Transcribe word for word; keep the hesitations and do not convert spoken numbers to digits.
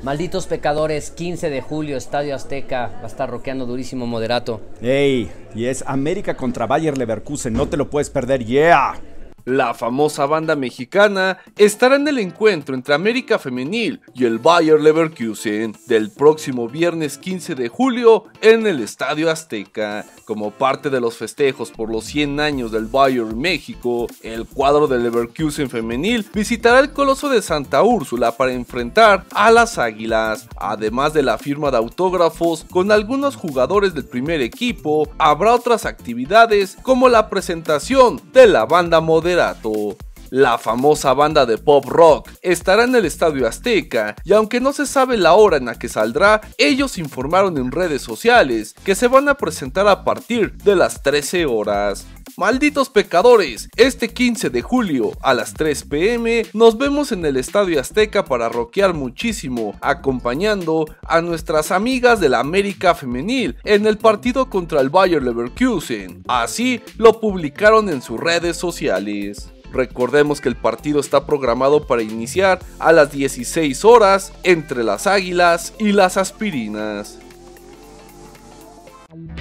Malditos pecadores, quince de julio, Estadio Azteca, va a estar rockeando durísimo Moderato. Ey, y es América contra Bayer Leverkusen, no te lo puedes perder, yeah. La famosa banda mexicana estará en el encuentro entre América Femenil y el Bayer Leverkusen del próximo viernes quince de julio en el Estadio Azteca. Como parte de los festejos por los cien años del Bayern México, el cuadro del Leverkusen femenil visitará el Coloso de Santa Úrsula para enfrentar a las Águilas. Además de la firma de autógrafos con algunos jugadores del primer equipo, habrá otras actividades como la presentación de la banda Moderato. La famosa banda de pop rock estará en el Estadio Azteca y aunque no se sabe la hora en la que saldrá, ellos informaron en redes sociales que se van a presentar a partir de las trece horas. Malditos pecadores, este quince de julio a las tres pe eme nos vemos en el Estadio Azteca para rockear muchísimo, acompañando a nuestras amigas de la América Femenil en el partido contra el Bayer Leverkusen. Así lo publicaron en sus redes sociales. Recordemos que el partido está programado para iniciar a las dieciséis horas entre las Águilas y las Aspirinas.